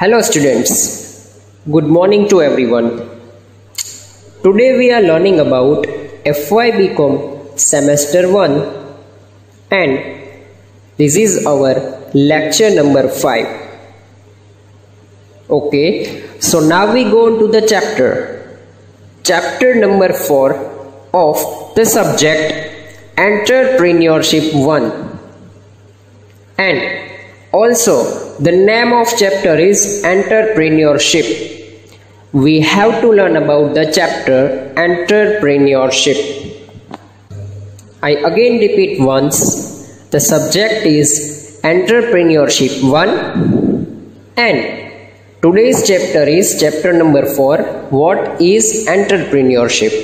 Hello students, good morning to everyone. Today we are learning about FY BCom semester 1 and this is our lecture number 5. Okay, so now we go on to the chapter number 4 of the subject Entrepreneurship 1, and also the name of chapter is Entrepreneurship. We have to learn about the chapter Entrepreneurship. I again repeat once, the subject is Entrepreneurship 1 and today's chapter is chapter number 4, what is entrepreneurship.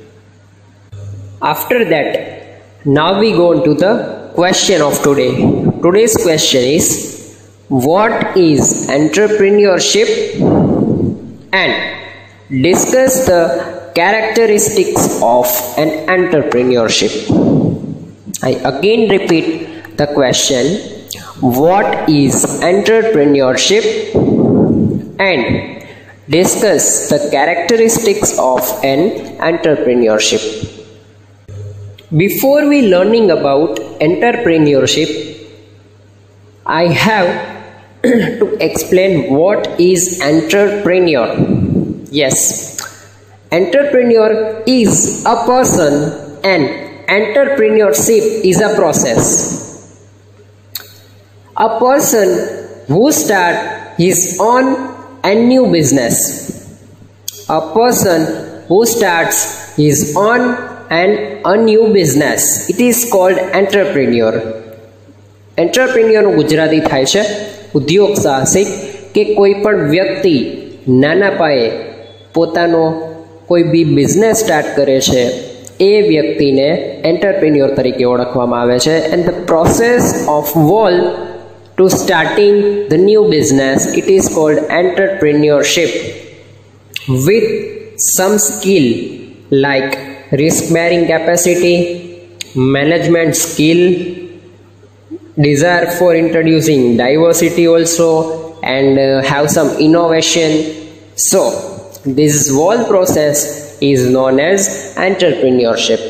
After that, now we go on to the question of today. Today's question is, what is entrepreneurship, and discuss the characteristics of an entrepreneurship. I again repeat the question, what is entrepreneurship, and discuss the characteristics of an entrepreneurship. Before we learning about entrepreneurship, I have to explain what is entrepreneur. Yes, entrepreneur is a person and entrepreneurship is a process. A person who starts his own and new business. A person who starts his own and a new business. It is called entrepreneur. Entrepreneur Gujarati થાય છે ઉદ્યોગ સાહસિક, કે કોઈ પણ વ્યક્તિ નાના પાયે પોતાનો કોઈ બી બિઝનેસ સ્ટાર્ટ કરે છે એ વ્યક્તિને એન્ટરપ્રેન્યોર તરીકે ઓળખવામાં આવે છે. And the process of whole to starting the new business, it is called entrepreneurship with some skill like risk bearing capacity, management skill, desire for introducing diversity also, and have some innovation. So this whole process is known as entrepreneurship.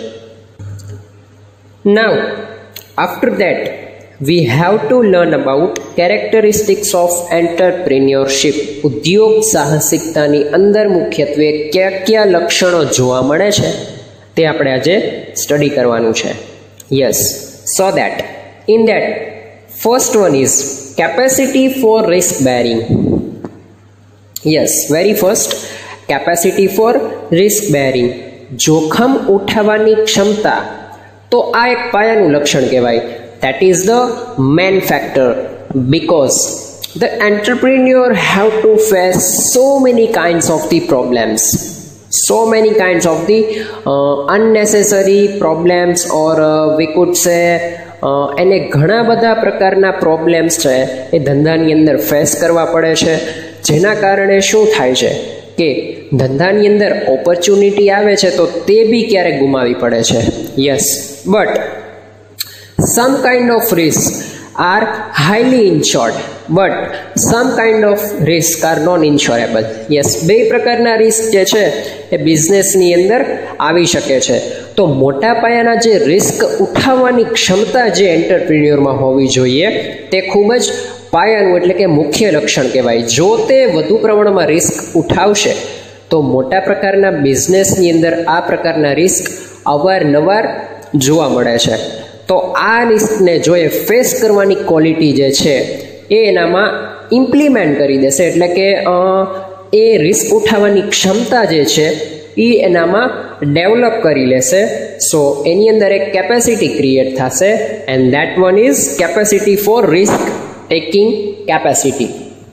Now after that we have to learn about characteristics of entrepreneurship. ઉદ્યોગ સાહસિકતાની અંદર મુખ્યત્વે કયા લક્ષણો જોવા મળે છે તે આપણે આજે સ્ટડી કરવાનું છે. Yes, so that in that first one is capacity for risk bearing. Yes, very first, capacity for risk bearing, જોખમ ઉઠાવવાની ક્ષમતા. તો આ એક પાયાનું લક્ષણ કહેવાય. That is the main factor, because the entrepreneur have to face so many kinds of the problems, so many kinds of the unnecessary problems, or we could say એને ઘણા બધા પ્રકારના પ્રોબ્લેમ્સ છે એ ધંધાની અંદર ફેસ કરવા પડે છે, જેના કારણે શું થાય છે કે ધંધાની અંદર ઓપોર્ચ્યુનિટી આવે છે તો તે બી ક્યારેક ગુમાવી પડે છે. Yes, but some kind of risk are highly insured, but some kind of risk are non-insurable. Yes, બે પ્રકારના રિસ્ક જે છે એ બિઝનેસની અંદર આવી શકે છે. તો મોટા પાયાના જે રિસ્ક ઉઠાવવાની ક્ષમતા જે એન્ટરપ્રિન્યોરમાં હોવી જોઈએ તે ખૂબ જ પાયાનું એટલે કે મુખ્ય લક્ષણ કહેવાય. જો તે વધુ પ્રમાણમાં રિસ્ક ઉઠાવશે તો મોટા પ્રકારના બિઝનેસની અંદર આ પ્રકારના રિસ્ક અવારનવાર જોવા મળે છે. તો આ રિસ્કને જો એ ફેસ કરવાની ક્વોલિટી જે છે એ એનામાં ઇમ્પ્લિમેન્ટ કરી દેશે, એટલે કે એ રિસ્ક ઉઠાવવાની ક્ષમતા જે છે એ એનામાં ડેવલપ કરી લેશે. સો એની અંદર એક કેપેસિટી ક્રિએટ થશે, and that one is capacity for risk taking capacity.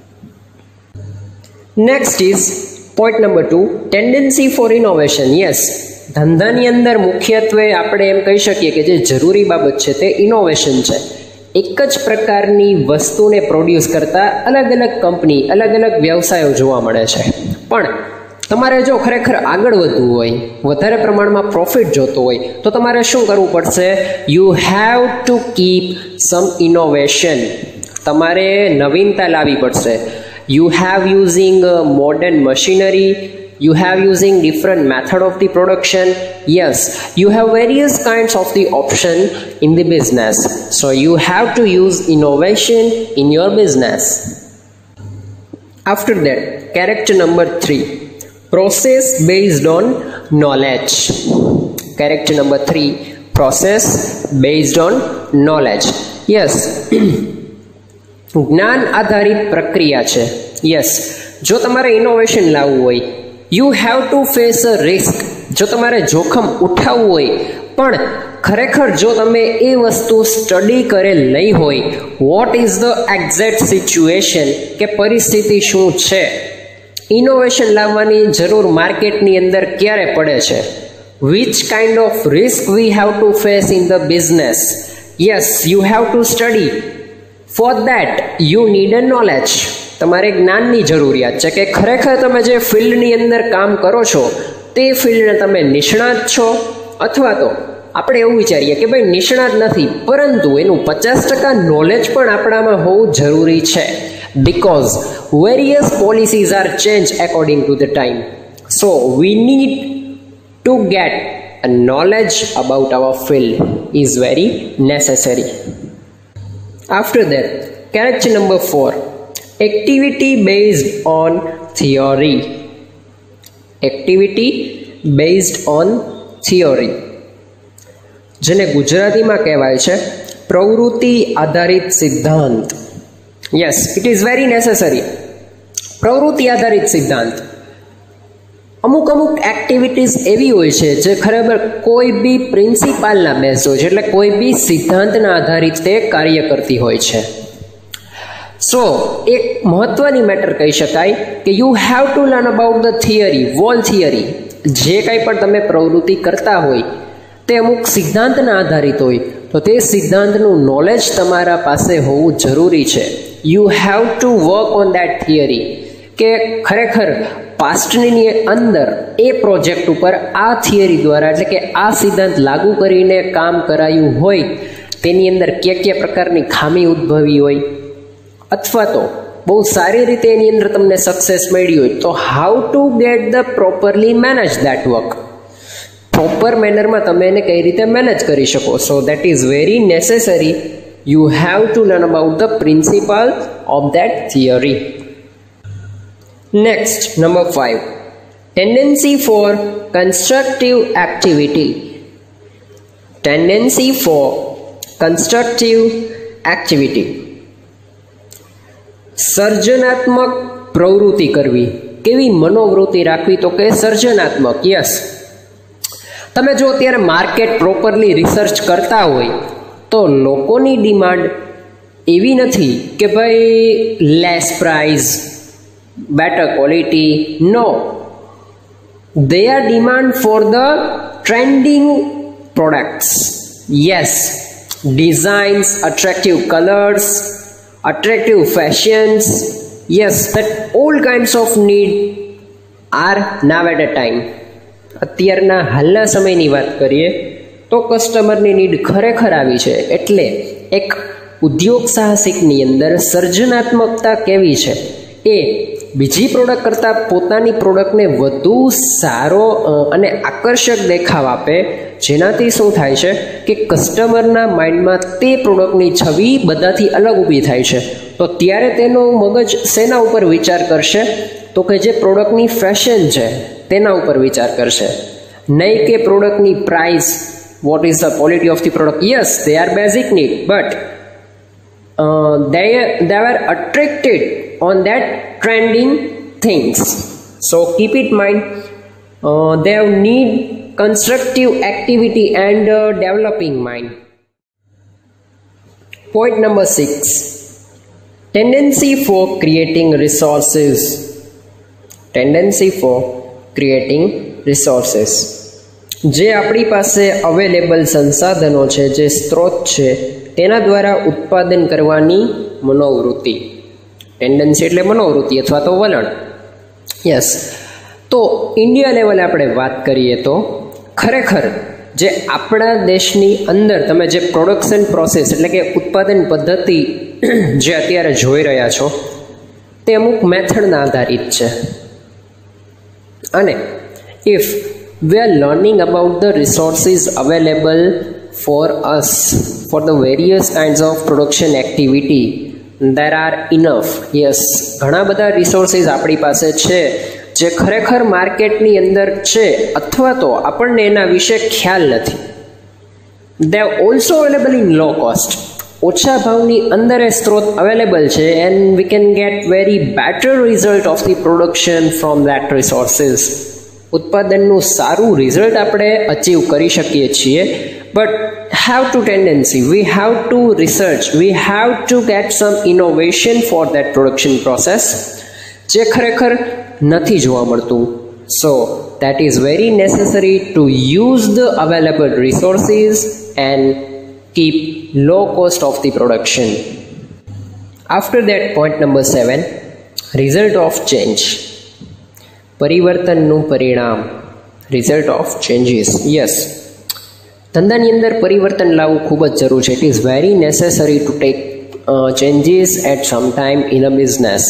Next is point number 2, tendency for innovation. Yes, ધંધાની અંદર મુખ્યત્વે આપણે એમ કહી શકીએ કે જે જરૂરી બાબત છે તે ઇનોવેશન છે. એક જ પ્રકારની વસ્તુને પ્રોડ્યુસ કરતા અલગ અલગ કંપની, અલગ અલગ વ્યવસાયો જોવા મળે છે. પણ તમારે જો ખરેખર આગળ વધવું હોય, વધારે પ્રમાણમાં પ્રોફિટ જોતો હોય તો તમારે શું કરવું પડશે? You have to keep some innovation. તમારે નવીનતા લાવવી પડશે. You have using modern machinery, you have using different method of the production. Yes, you have various kinds of the option in the business, so you have to use innovation in your business. After that, character number 3, process based on knowledge. Character number 3, process based on knowledge. Yes, જ્ઞાન આધારિત પ્રક્રિયા છે. Yes, જો તમારે innovation લાવવું હોય, you have to face a risk. જો તમારે જોખમ ઉઠાવવું હોય, પણ ખરેખર જો તમે એ વસ્તુ સ્ટડી કરેલ નહીં હોય, what is the exact situation, કે પરિસ્થિતિ શું છે, ઇનોવેશન લાવવાની જરૂર માર્કેટની અંદર ક્યારે પડે છે, which kind of risk we have to face in the business. Yes, you have to study. For that you need a knowledge. તમારે જ્ઞાનની જરૂરિયાત છે કે ખરેખર તમે જે ફિલ્ડની અંદર કામ કરો છો તે ફિલ્ડને તમે નિષ્ણાત છો, અથવા તો આપણે એવું વિચારીએ કે ભાઈ નિષ્ણાત નથી, પરંતુ એનું 50% નોલેજ પણ આપણામાં હોવું જરૂરી છે. because various policies are changed according to the time, so we need to get a knowledge about our field is very necessary. After that, character number 4, activity based on theory. Activity based on theory, જેને ગુજરાતીમાં કહેવાય છે પ્રવૃત્તિ આધારિત સિદ્ધાંત. Yes, it is very necessary. પ્રવૃત્તિ આધારિત સિદ્ધાંત. અમુક એક્ટિવિટીઝ એવી હોય છે જે ખરેખર કોઈ બી પ્રિન્સિપાલના બેઝ હોય છે, એટલે કોઈ બી સિદ્ધાંતના આધારિત તે કાર્ય કરતી હોય છે. સો એક મહત્વની મેટર કહી શકાય કે you have to learn about the theory, whole theory. જે કંઈ પણ તમે પ્રવૃત્તિ કરતા હોય તે અમુક સિદ્ધાંતના આધારિત હોય, તો તે સિદ્ધાંતનું નોલેજ તમારા પાસે હોવું જરૂરી છે. You have to work on that theory, કે ખરેખર પાસ્ટની અંદર એ પ્રોજેક્ટ ઉપર આ થિયરી દ્વારા, એટલે કે આ સિદ્ધાંત લાગુ કરીને કામ કરાયું હોય, તેની અંદર કયા પ્રકારની ખામી ઉદ્ભવી હોય, અથવા તો બહુ સારી રીતે એની અંદર તમને સક્સેસ મળી હોય, તો how to get the properly manage that work. Proper મેનરમાં તમે એને કઈ રીતે મેનેજ કરી શકો. So that is very necessary. You have to learn about the principle of that theory. Next, number 5, tendency for constructive activity. Tendency for constructive activity, સર્જનાત્મક પ્રવૃત્તિ કરવી. કેવી મનોવૃત્તિ રાખવી? તો કે સર્જનાત્મક. યસ, તમે જો અત્યારે માર્કેટ પ્રોપરલી રિસર્ચ કરતા હોય તો લોકોની ડિમાન્ડ એવી નથી કે ભાઈ less price, better quality. No, they are demand for the trending products. Yes, designs, attractive colors, attractive fashions. Yes, that all kinds of need are now at a time. અત્યારના હાલના સમયની વાત કરીએ તો કસ્ટમરની નીડ ખરેખર આવી છે. એટલે એક ઉદ્યોગ સાહસિકની અંદર સર્જનાત્મકતા કેવી છે, એ બીજી પ્રોડક્ટ કરતાં પોતાની પ્રોડક્ટને વધુ સારો અને આકર્ષક દેખાવ આપે, જેનાથી શું થાય છે કે કસ્ટમરના માઇન્ડમાં તે પ્રોડક્ટની છબી બધાથી અલગ ઊભી થાય છે. તો ત્યારે તેનો મગજ શેના ઉપર વિચાર કરશે? તો કે જે પ્રોડક્ટની ફેશન છે તેના ઉપર વિચાર કરશે, નહીં કે પ્રોડક્ટની price, what is the quality of the product. Yes, they are basic need, but they were attracted on that trending things. So keep it mind, they have need constructive activity and developing mind. Point number 6, tendency for creating resources. Tendency for creating resources, જે આપણી પાસે available સંસાધનો છે, જે સ્ત્રોત છે, તેના દ્વારા ઉત્પાદન કરવાની મનોવૃત્તિ. ટેન્ડન્સી એટલે મનોવૃત્તિ અથવા તો વલણ. યસ, તો ઇન્ડિયા લેવલે આપણે વાત કરીએ તો ખરેખર જે આપણા દેશની અંદર તમે જે પ્રોડક્શન પ્રોસેસ એટલે કે ઉત્પાદન પદ્ધતિ જે અત્યારે જોઈ રહ્યા છો, તે અમુક મેથડના આધારિત છે. અને if we are learning about the resources available for us for the various kinds of production activity, there are enough. Yes, ઘણા બધા રિસોર્સિસ આપણી પાસે છે જે ખરેખર માર્કેટની અંદર છે અથવા તો આપણને એના વિશે ખ્યાલ નથી. they are also available in low cost. ઓછા ભાવની અંદર એ સ્ત્રોત અવેલેબલ છે and we can get very better result of the production from that resources. ઉત્પાદનનું સારું રિઝલ્ટ આપણે અચીવ કરી શકીએ છીએ, but have to tendency, we have to research, we have to get some innovation for that production process જે ખરેખર નથી જોવા મળતું. So that is very necessary to use the available resources and keep low cost of the production. After that, point number 7, result of change. પરિવર્તનનું પરિણામ, result of changes. Yes, ધંધાની અંદર પરિવર્તન લાવવું ખૂબ જ જરૂર છે. It is very necessary to take changes at some time in a business.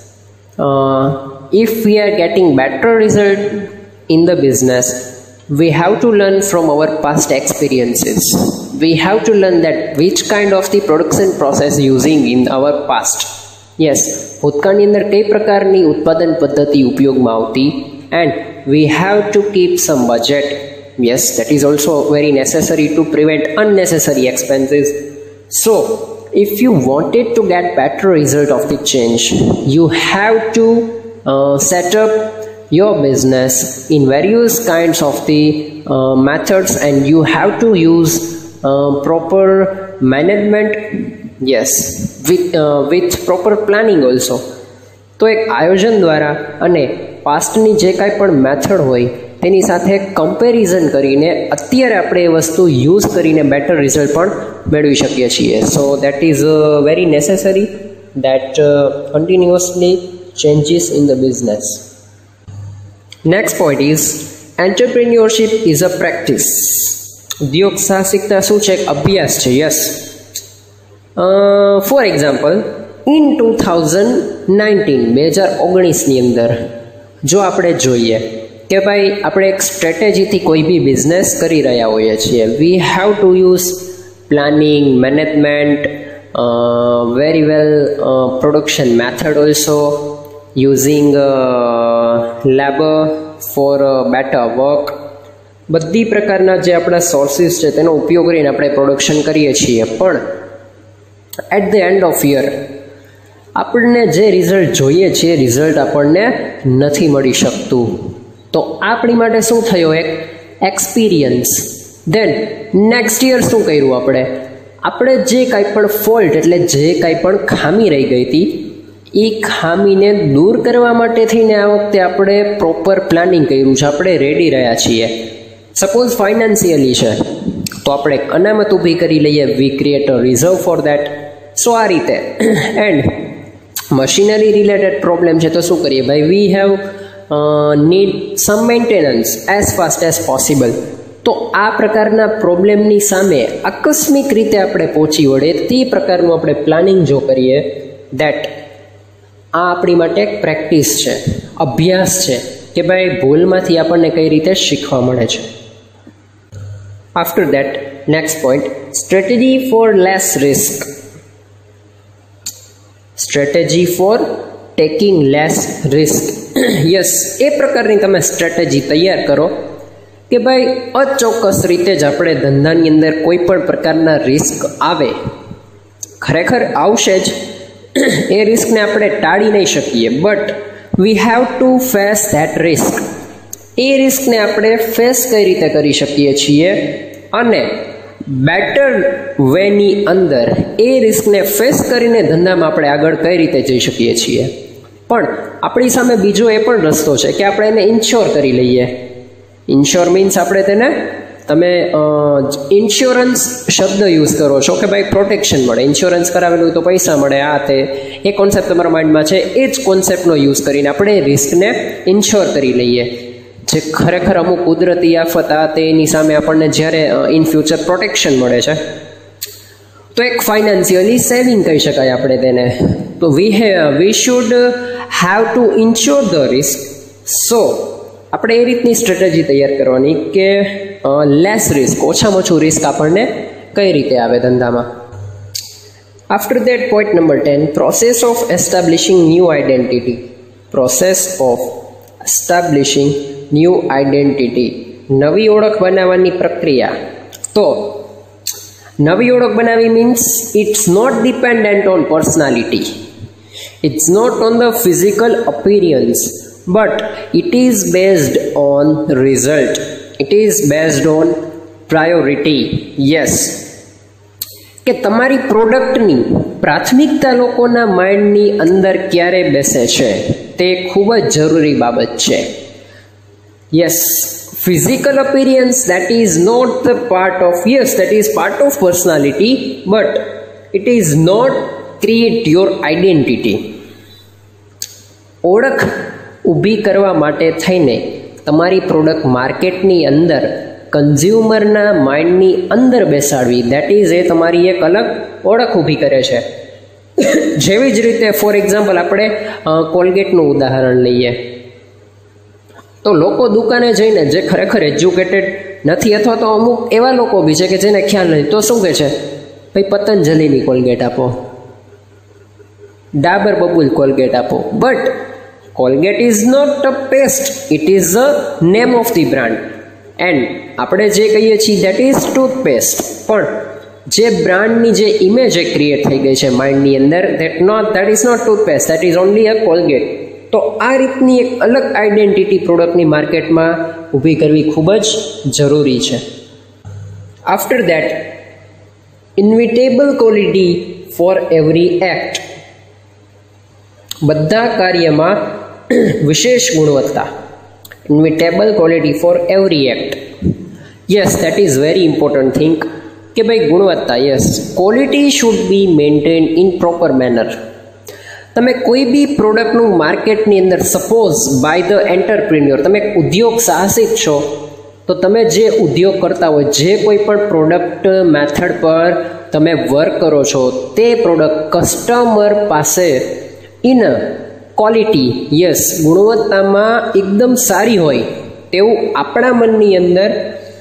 If we are getting better result in the business, we have to learn from our past experiences. We have to learn that which kind of the production process using in our past. Yes, ભૂતકાળની અંદર કઈ પ્રકારની ઉત્પાદન પદ્ધતિ ઉપયોગમાં આવતી, and we have to keep some budget. Yes, that is also very necessary to prevent unnecessary expenses. So if you wanted to get better result of the change, you have to set up your business in various kinds of the methods, and you have to use proper management. Yes, with proper planning also. તો એક આયોજન દ્વારા અને પાસ્ટની જે કાંઈ પણ method હોય તેની સાથે કમ્પેરિઝન કરીને અત્યારે આપણે એ વસ્તુ યુઝ કરીને બેટર રિઝલ્ટ પણ મેળવી શકીએ છીએ. So that is very necessary that continuously changes in the business. Next point is entrepreneurship is a practice. ઉદ્યોગ સાહસિકતા શું છે? અભ્યાસ છે. યસ, ફોર એક્ઝામ્પલ, ઇન 2019 અંદર જો આપણે જોઈએ કે ભાઈ આપણે એક સ્ટ્રેટેજીથી કોઈ બી બિઝનેસ કરી રહ્યા હોઈએ છીએ, we have to use planning, management, very well production method also, using labour for better work. બધી પ્રકારના જે આપણા સોર્સિસ છે તેનો ઉપયોગ કરીને આપણે પ્રોડક્શન કરીએ છીએ, પણ at the end of year આપણને જે રિઝલ્ટ જોઈએ છે એ રિઝલ્ટ આપણને નથી મળી શકતું. તો આપણી માટે શું થયો? એક એક્સપિરિયન્સ. દેન નેક્સ્ટ યર શું કર્યું આપણે જે કાંઈ પણ ફોલ્ટ એટલે જે કાંઈ પણ ખામી રહી ગઈ હતી એ ખામીને દૂર કરવા માટે થઈને આ વખતે આપણે પ્રોપર પ્લાનિંગ કર્યું છે, આપણે રેડી રહ્યા છીએ. સપોઝ ફાઇનાન્શિયલી છે તો આપણે એક અનામત ઊભી કરી લઈએ, we create a reserve for that. So આ રીતે. એન્ડ મશીનરી રિલેટેડ પ્રોબ્લેમ છે તો શું કરીએ ભાઈ? We have need some maintenance as fast as possible. તો આ પ્રકારના પ્રોબ્લેમની સામે આકસ્મિક રીતે આપણે પહોંચી વળે તે પ્રકારનું આપણે પ્લાનિંગ જો કરીએ, દેટ આ આપણી માટે એક પ્રેક્ટિસ છે, અભ્યાસ છે કે ભાઈ ભૂલમાંથી આપણને કઈ રીતે શીખવા મળે છે. After that, next point, strategy for less risk. Strategy for taking less risk. Yes, એ પ્રકારની તમે સ્ટ્રેટેજી તૈયાર કરો કે ભાઈ અચોક્કસ રીતે જ આપણે ધંધાની અંદર કોઈ પણ પ્રકારના રિસ્ક આવે, ખરેખર આવશે જ, એ રિસ્કને આપણે ટાળી નહીં શકીએ, but we have to face that risk. એ રિસ્કને આપણે ફેસ કઈ રીતે કરી શકીએ છીએ અને બેટર વેની અંદર એ રિસ્કને ફેસ કરીને ધંધામાં આપણે આગળ કઈ રીતે જઈ શકીએ છીએ. પણ આપણી સામે બીજો એ પણ રસ્તો છે કે આપણે એને ઇન્શ્યોર કરી લઈએ. ઇન્શ્યોર મીન્સ આપણે તેને, તમે ઇન્સ્યોરન્સ શબ્દ યુઝ કરો છો કે ભાઈ પ્રોટેક્શન મળે, ઇન્સ્યોરન્સ કરાવેલું તો પૈસા મળે, આ તે એ કોન્સેપ્ટ તમારા માઇન્ડમાં છે. એ જ કોન્સેપ્ટનો યુઝ કરીને આપણે રિસ્કને ઇન્શ્યોર કરી લઈએ, જે ખરેખર અમુક કુદરતી આફત આ તેની સામે આપણને જ્યારે ઇન ફ્યુચર પ્રોટેક્શન મળે છે. તો એક ફાઇનાન્શિયલી સેવિંગ કહી શકાય આપણે તેને. તો we should have to insure the risk. So આપણે એ રીતની સ્ટ્રેટેજી તૈયાર કરવાની કે લેસ રિસ્ક, ઓછામાં ઓછું રિસ્ક આપણને કઈ રીતે આવે ધંધામાં. After that point number 10, process of establishing new identity. Process of establishing new identity, નવી ઓળખ બનાવવાની પ્રક્રિયા. તો નવી ઓળખ બનાવી means it's not dependent on personality, it's not on the physical appearance, but it is based on result, it is based on priority. Yes, કે તમારી પ્રોડક્ટની પ્રાથમિકતા લોકોના માઇન્ડની અંદર ક્યારે બેસે છે તે ખૂબ જ જરૂરી બાબત છે. Yes, physical appearance, that is not the part of, yes, that is part of personality, but it is not create your identity. ઓળખ ઊભી કરવા માટે થઈને તમારી પ્રોડક્ટ માર્કેટની અંદર કન્ઝ્યુમરના માઇન્ડની અંદર બેસાડવી, દેટ ઇઝ એ તમારી એક અલગ ઓળખ ઊભી કરે છે. જેવી જ રીતે ફોર એક્ઝામ્પલ આપણે કોલગેટનું ઉદાહરણ લઈએ તો લોકો દુકાને જઈને જે ખરેખર એજ્યુકેટેડ નથી અથવા તો અમુક એવા લોકો બી છે કે જેને ખ્યાલ નથી, તો શું કહે છે, ભાઈ પતંજલિની કોલગેટ આપો, ડાબર બબુલ કોલગેટ આપો. But Colgate is not a paste, it is the name of the brand. And આપણે જે કહીએ છીએ that is toothpaste. પણ જે બ્રાન્ડની જે ઇમેજ ક્રિએટ થઈ ગઈ છે માઇન્ડની અંદર, that is not toothpaste, that is only a Colgate. તો આ રીતની એક અલગ આઈડેન્ટિટી પ્રોડક્ટની માર્કેટમાં ઊભી કરવી ખૂબ જ જરૂરી છે. After that, inevitable quality for every act. બધા કાર્યમાં વિશેષ ગુણવત્તા, inevitable quality for every act. Yes, that is very important thing કે ભાઈ ગુણવત્તા, yes, quality should be maintain in proper manner. તમે કોઈ બી પ્રોડક્ટનું માર્કેટની અંદર, સપોઝ બાય ધ એન્ટરપ્રિન્યોર, તમે ઉદ્યોગ સાહસિક છો તો તમે જે ઉદ્યોગ કરતા હોય, જે કોઈ પણ પ્રોડક્ટ મેથડ પર તમે વર્ક કરો છો તે પ્રોડક્ટ કસ્ટમર પાસે ઇન ક્વોલિટી, યસ, ગુણવત્તામાં એકદમ સારી હોય તેવું આપણા મનની અંદર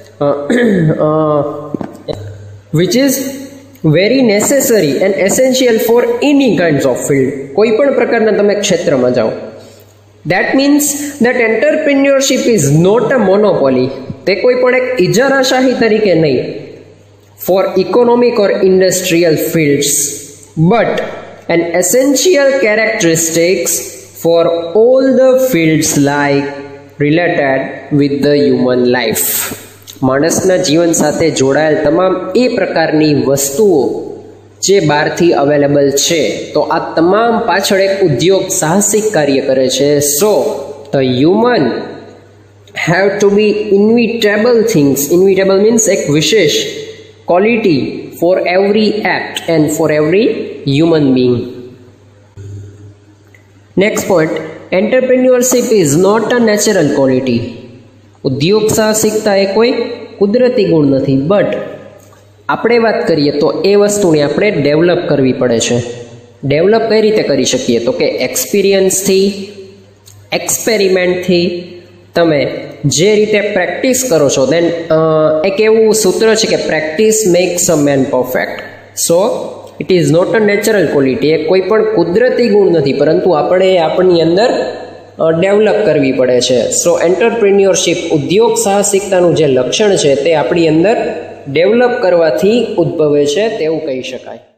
which is very necessary and essential for any kinds of field. કોઈ પણ પ્રકારના તમે ક્ષેત્રમાં જાઓ. That means that entrepreneurship is not a monopoly. તે કોઈ પણ એક ઇજારાશાહી તરીકે નહીં for economic or industrial fields, but an essential characteristics for all the fields like related with the human life. માણસના જીવન સાથે જોડાયેલ તમામ એ પ્રકારની વસ્તુઓ જે બહારથી અવેલેબલ છે, તો આ તમામ પાછળ એક ઉદ્યોગ સાહસિક કાર્ય કરે છે. સો the human have to be inevitable things. Inevitable means એક વિશેષ quality for every act and for every human being. Next point, entrepreneurship is not a natural quality. ઉદ્યોગ સાહસિકતા એ કોઈ કુદરતી ગુણ નથી, બટ આપણે વાત કરીએ તો એ વસ્તુને આપણે ડેવલપ કરવી પડે છે. ડેવલપ કઈ રીતે કરી શકીએ તો કે એક્સપિરિયન્સથી, એક્સપેરિમેન્ટથી. તમે જે રીતે પ્રેક્ટિસ કરો છો, દેન એક એવું સૂત્ર છે કે practice makes a man perfect. So it is not a natural quality. એ કોઈ પણ કુદરતી ગુણ નથી, પરંતુ આપણે આપણી અંદર ડેવલપ કરવી પડે છે. સો એન્ટરપ્રિન્યોરશિપ, ઉદ્યોગ સાહસિકતાનું જે લક્ષણ છે તે આપણી અંદર ડેવલપ કરવાથી ઉદ્ભવે છે તેવું કહી શકાય.